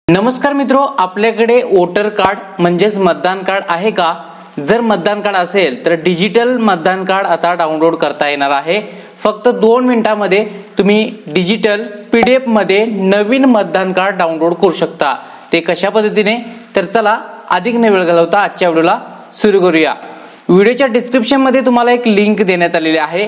नमस्कार मित्रो, आपल्याकडे वोटर कार्ड म्हणजेच मतदान कार्ड आहे का? जर मतदान कार्ड असेल तर डिजिटल मतदान कार्ड आता डाउनलोड करता येणार आहे। फक्त 2 मिनिटांमध्ये तुम्ही डिजिटल पीडीएफ मध्ये नवीन मतदान कार्ड डाउनलोड करू शकता। ते कशा पद्धतीने, तर चला अधिक न वेळ घालवता आजच्या व्हिडिओला सुरू करूया। व्हिडिओच्या डिस्क्रिप्शन मध्ये तुम्हाला एक लिंक देण्यात आलेली आहे,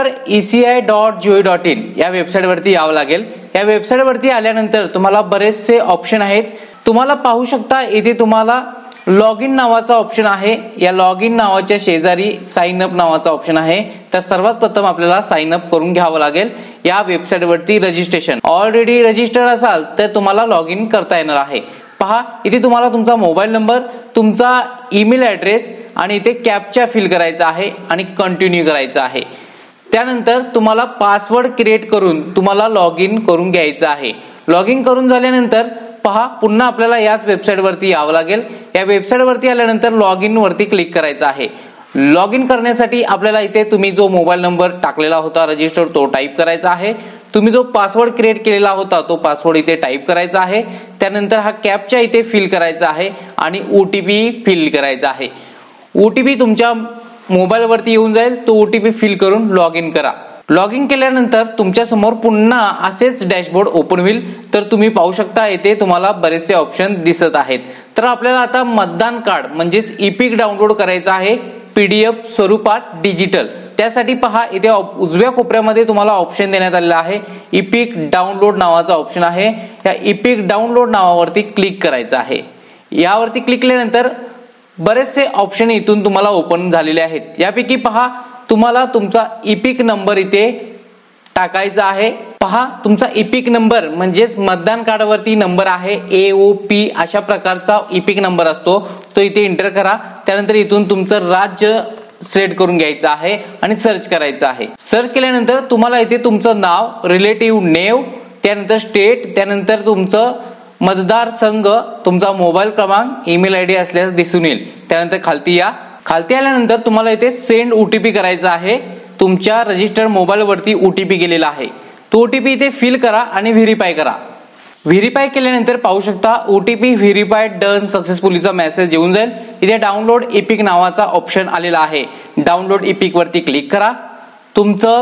votereci.gov.in या वेबसाईट वरती यावं लागेल। या वेबसाईट वरती आल्यानंतर तुम्हाला बरेचसे ऑप्शन आहेत, तुम्हाला पाहू शकता इथे तुम्हाला लॉग इन नावाचा ऑप्शन आहे। या लॉग इन नावाच्या शेजारी साइन अप नावाचा ऑप्शन आहे। तर सर्वात प्रथम आपल्याला साइन अप करून घ्यावं लागेल। या वेबसाईट वरती रजिस्ट्रेशन, ऑलरेडी रजिस्टर्ड असाल तर तुम्हाला लॉग इन करता येणार आहे। पहा, इथे तुम्हाला तुमचा मोबाईल नंबर, तुमचा ईमेल ॲड्रेस आणि इथे कॅप्चा फिल करायचा आहे आणि कंटिन्यू करायचा आहे। त्यानंतर तुम्हाला पासवर्ड क्रिएट करून तुम्हाला लॉग इन करून घ्यायचं आहे। लॉग इन करून झाल्यानंतर पहा, पुन्हा आपल्याला याच वेबसाईट वरती यावं लागेल। या वेबसाईट वरती आल्यानंतर लॉग इन वरती क्लिक करायचं आहे। लॉग इन करण्यासाठी आपल्याला इथे तुम्ही जो मोबाईल नंबर टाकलेला होता रजिस्टर तो टाईप करायचा आहे। तुम्ही जो पासवर्ड क्रिएट केलेला होता तो पासवर्ड इथे टाईप करायचा आहे। त्यानंतर हा कॅप्चा इथे फिल करायचा आहे आणि ओटीपी फिल करायचा आहे। ओटीपी तुमच्या मोबाईल वरती येऊन जाईल, तो ओटीपी फिल करून लॉग इन करा। लॉग इन केल्यानंतर तुमच्या समोर पुन्हा असेच डॅशबोर्ड ओपन होईल। तर तुम्ही पाहू शकता इथे तुम्हाला बरेचसे ऑप्शन दिसत आहेत। तर आपल्याला आता मतदान कार्ड म्हणजेच ईपिक डाउनलोड करायचं आहे पीडीएफ स्वरूपात डिजिटल। त्यासाठी पहा, इथे उजव्या कोपऱ्यामध्ये तुम्हाला ऑप्शन देण्यात आलेला आहे, ईपिक डाउनलोड नावाचा ऑप्शन आहे। या ईपिक डाउनलोड नावावरती क्लिक करायचं आहे। यावरती क्लिक केल्यानंतर बरेचसे ऑप्शन इथून तुम्हाला ओपन झालेले आहेत। यापैकी पहा, तुम्हाला तुमचा ईपिक नंबर इथे टाकायचा आहे। पहा, तुमचा ईपिक नंबर म्हणजेच मतदान कार्ड वरती नंबर आहे AOP अशा प्रकारचा ईपिक नंबर असतो, तो इथे एंटर करा। त्यानंतर इथून तुमचं राज्य सिलेक्ट करून घ्यायचं आहे आणि सर्च करायचं आहे। सर्च केल्यानंतर तुम्हाला इथे तुमचं नाव, रिलेटिव्ह नेम, त्यानंतर स्टेट, त्यानंतर तुमचं मतदार संघ, तुमचा मोबाईल क्रमांक, ईमेल आयडी असल्यास दिसून येईल। त्यानंतर खालती या। खालती आल्यानंतर तुम्हाला इथे सेंड ओटीपी करायचा आहे। तुमच्या रजिस्टर्ड मोबाईल वरती ओटीपी गेलेला आहे, तो ओटीपी इथे फिल करा आणि व्हेरीफाय करा। व्हेरीफाय केल्यानंतर पाहू शकता ओटीपी व्हेरीफाईड डन सक्सेसफुलीचा मेसेज येऊन जाईल। इथे डाउनलोड ईपिक नावाचा ऑप्शन आलेला आहे, डाउनलोड ईपिक वरती क्लिक करा। तुमचं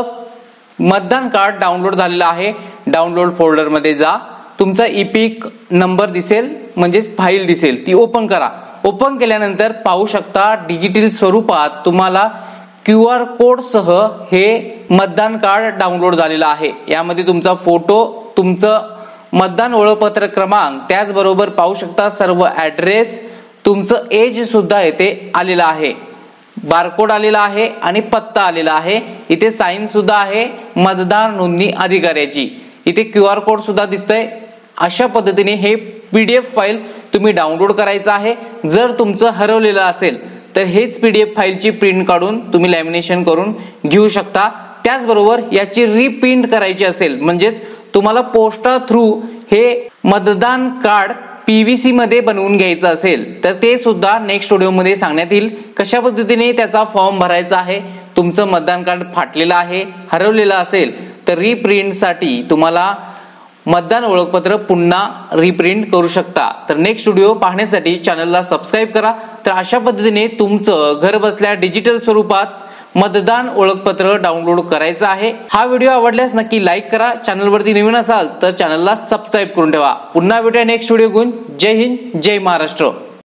मतदान कार्ड डाउनलोड झालेलं आहे। डाउनलोड फोल्डर मध्ये जा, तुमचा ईपिक नंबर दिसेल म्हणजेच फाईल दिसेल, ती ओपन करा। ओपन केल्यानंतर पाहू शकता डिजिटल स्वरूपात तुम्हाला QR कोड सह हे मतदान कार्ड डाउनलोड झालेलं आहे। यामध्ये तुमचा फोटो, तुमचं मतदान ओळखपत्र क्रमांक, त्याचबरोबर पाहू शकता सर्व ॲड्रेस, तुमचं एज सुद्धा येथे आलेला आहे, बारकोड आलेला आहे आणि पत्ता आलेला आहे। इथे साइन सुद्धा आहे मतदार नोंदणी अधिकाऱ्याची, इथे QR कोड सुद्धा दिसतंय। अशा पद्धतीने हे पीडीएफ फाईल तुम्ही डाउनलोड करायचं आहे। जर तुमचं हरवलेलं असेल तर हेच पीडीएफ फाईलची प्रिंट काढून तुम्ही लॅमिनेशन करून घेऊ शकता। त्याचबरोबर याची रीप्रिंट करायची असेल म्हणजेच तुम्हाला पोस्टा थ्रू हे मतदान कार्ड PVC मध्ये बनवून घ्यायचं असेल तर ते सुद्धा नेक्स्ट व्हिडिओ मध्ये सांगण्यात येईल, कशा पद्धतीने त्याचा फॉर्म भरायचा आहे। तुमचं मतदान कार्ड फाटलेलं आहे, हरवलेलं असेल तर रीप्रिंट साठी तुम्हाला मतदान ओळखपत्र पुन्हा रीप्रिंट करू शकता। तर नेक्स्ट व्हिडिओ पाहण्यासाठी चॅनलला सबस्क्राईब करा। तर अशा पद्धतीने तुमचं घर बसल्या डिजिटल स्वरूपात मतदान ओळखपत्र डाउनलोड करायचं आहे। हा व्हिडिओ आवडल्यास नक्की लाईक करा। चॅनलवरती नवीन असाल तर चॅनलला सबस्क्राईब करून ठेवा। पुन्हा भेटूया नेक्स्ट व्हिडिओ घेऊन। जय हिंद, जय महाराष्ट्र।